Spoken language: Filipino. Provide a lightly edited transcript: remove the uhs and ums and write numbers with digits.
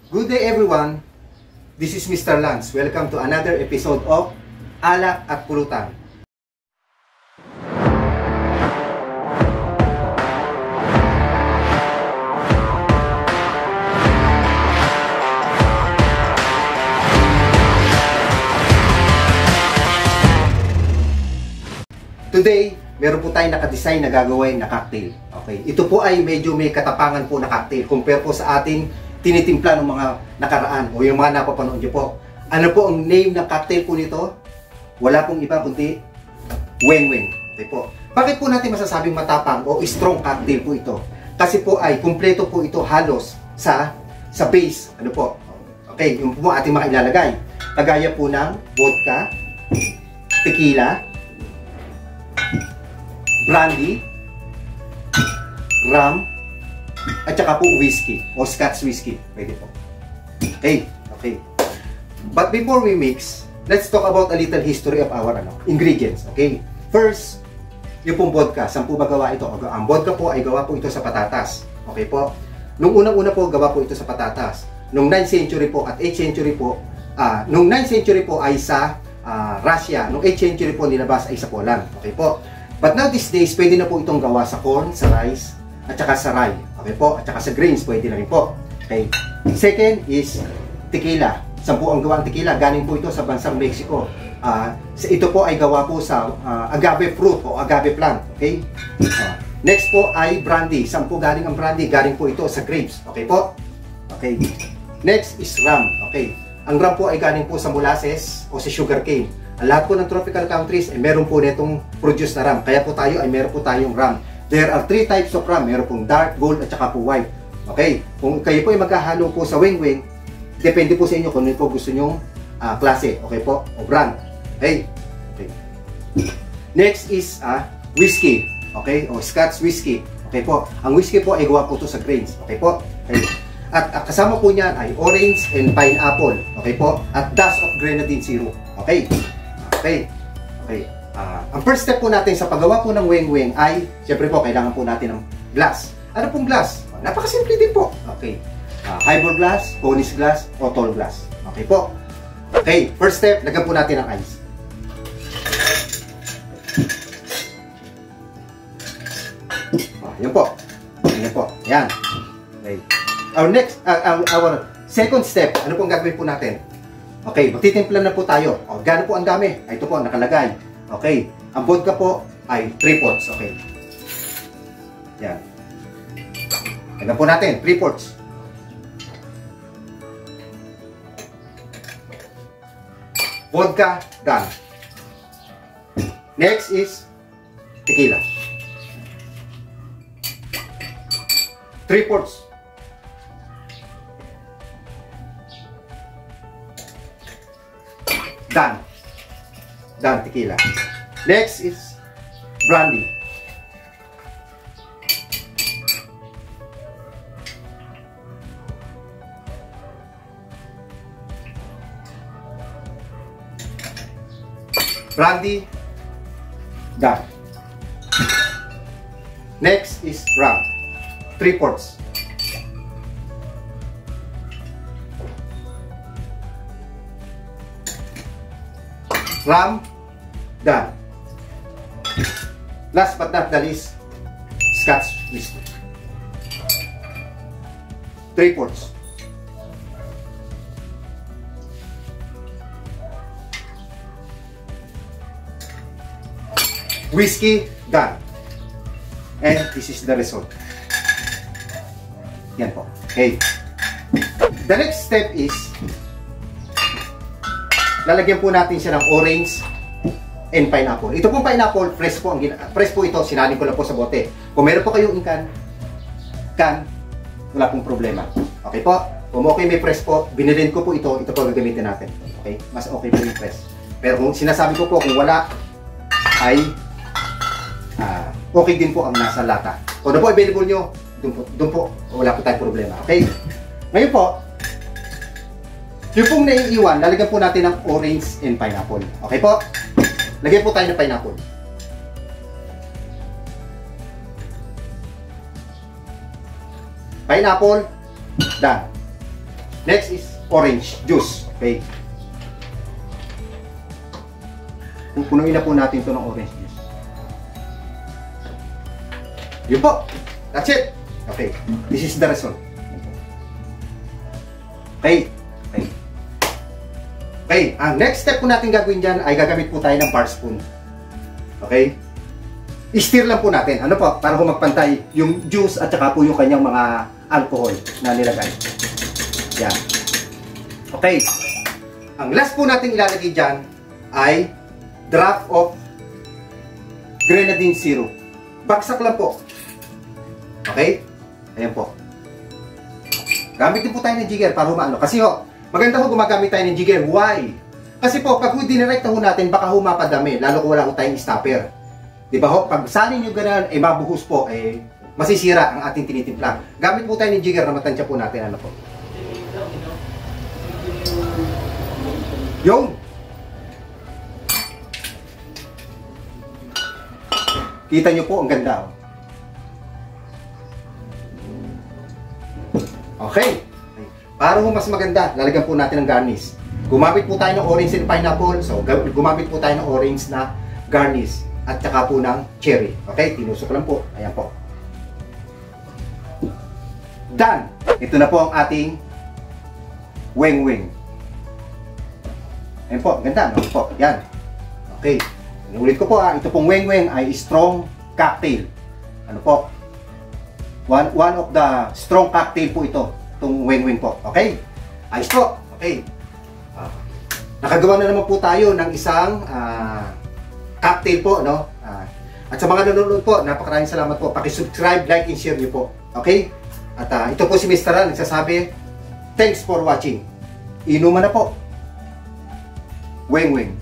Good day everyone, this is Mr. Lance. Welcome to another episode of Alak at Pulutan. Today, meron po tayong nakadesign na gagawin na cocktail. Okay, ito po ay medyo may katapangan po na cocktail compare po sa ating tinitimpla ng mga nakaraan o yung mga napapanood nyo po. Ano po ang name ng cocktail po nito? Wala pong iba kundi Weng Weng. Okay po. Bakit po natin masasabing matapang o strong cocktail po ito? Kasi po ay kumpleto po ito halos sa base. Ano po? Okay, yung po ating mga ilalagay. Kagaya po ng vodka, tequila, brandy, rum, at saka po whiskey o Scotch whiskey. Pwede po. Okay. But before we mix, let's talk about a little history of our ingredients. Okay. First, yung pong vodka. Saan po ba gawa ito? Ang vodka po ay gawa po ito sa patatas. Okay po. Nung unang-una po, gawa po ito sa patatas. Nung 9th century po at 8th century po, nung 9th century po ay sa Russia. Nung 8th century po nilabas ay sa Poland. Okay po. But now these days, pwede na po itong gawa sa corn, sa rice, at saka sa rye. Okay po? At saka sa grains, pwede na rin po. Okay. Second is tequila. Saan po ang gawa ng tequila? Galing po ito sa bansang Mexico. Ito po ay gawa po sa agave fruit o agave plant. Okay? Next po ay brandy. Saan po galing ang brandy? Galing po ito sa grapes. Okay po? Okay. Next is rum. Okay. Ang rum po ay galing po sa molasses o sa sugarcane. Ang lahat po ng tropical countries ay meron po netong produce na rum. Kaya po tayo ay meron po tayong rum. There are 3 types of rum. Meron pong dark, gold, at saka po white. Okay? Kung kayo po ay maghahalo po sa Weng Weng, depende po sa inyo kung ano po gusto nyong klase. Okay po? O brand. Okay? Next is whiskey. Okay? O Scotch whiskey. Okay po? Ang whiskey po ay gawa po ito sa grains. Okay po? Okay. At kasama po niyan ay orange and pineapple. Okay po? At dash of grenadine syrup. Okay? Okay. Ang first step po natin sa paggawa po ng Weng Weng ay, siyempre po, kailangan po natin ng glass. Ano pong glass? Napakasimple din po. Okay. Highball glass, Cornish glass, o tall glass. Okay po. Okay. First step, lagyan po natin ng ice. Yan po. Yan po. Yan. Okay. Our second step, ano pong gagawin po natin? Okay, magtitimpla na po tayo. O, gaano po ang dami? Ito po, nakalagay. Okay, ang vodka po ay 3/4. Okay. Yan. Lagyan po natin, 3/4. Vodka, done. Next is tequila. 3/4. Done. Done, tequila. Next is brandy. Brandy. Done. Next is rum. 3/4. Rum, done. Last but not the least, Scotch whiskey. 3/4. Whiskey, done. And this is the result. Yan po. Okay. The next step is lalagyan po natin siya ng orange and pineapple. Ito pong pineapple, fresh po ito, sinalin ko lang po sa bote. Kung meron po kayong can, wala pong problema. Okay po? Kung okay may fresh po, binilin ko po ito po gagamitin natin. Okay? Mas okay po yung fresh. Pero kung sinasabi ko po, kung wala, ay okay din po ang nasa lata. Kung ano po available nyo, doon po, wala po tayong problema. Okay? Ngayon po, yung pong naiiwan, lalagyan po natin ng orange and pineapple. Okay po? Lagyan po tayo ng pineapple. Pineapple, done. Next is orange juice. Okay. Punuin na po natin ito ng orange juice. Yun po. That's it. Okay. This is the result. Okay. Okay. Okay. Ang next step po natin gagawin dyan ay gagamit po tayo ng bar spoon. Okay. I-stir lang po natin. Ano po? Para po magpantay yung juice at saka po yung kanyang mga alcohol na nilagay. Yan. Okay. Ang last po natin ilalagay dyan ay drop of grenadine syrup. Bagsak lang po. Okay? Ayan po. Gamit din po tayo ng jigger para humano. Kasi ho, maganda ho gumagamit tayo ng jigger. Why? Kasi po, pag dinirect ho natin, baka ho mapadami. Lalo kung wala ho tayong stopper. Diba ho? Pag salin nyo ganun, mabuhos po, masisira ang ating tinitimpla. Gamit po tayo ng jigger na matansya po natin. Ano po? Yung! Kita nyo po, ang ganda. Okay. Para ho mas maganda, lalagyan po natin ng garnish. Gumamit po tayo ng orange and pineapple. So, gumamit po tayo ng orange na garnish. At saka po ng cherry. Okay? Tinusok lang po. Ayan po. Done! Ito na po ang ating weng-weng. Ayan po. Ganda, no? Po. Yan. Okay. Ulit ko po, ito pong weng-weng ay strong cocktail. Ano po? One of the strong cocktail po ito. Itong weng-weng po. Okay? Ayos po. Okay. Nakagawa na naman po tayo ng isang cocktail po, no? At sa mga nanonood po, napakaraming salamat po. Paki-subscribe, like, and share niyo po. Okay? At ito po si Mr. Ran, nagsasabi, thanks for watching. Inuman na po. Weng-weng.